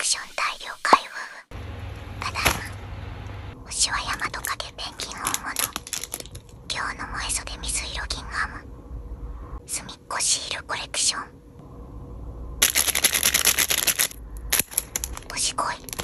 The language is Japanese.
ション大量開封。ただいま。星は山と影ペンギン本物。今日の萌え袖水色銀ハム。隅っこシールコレクション。年来い。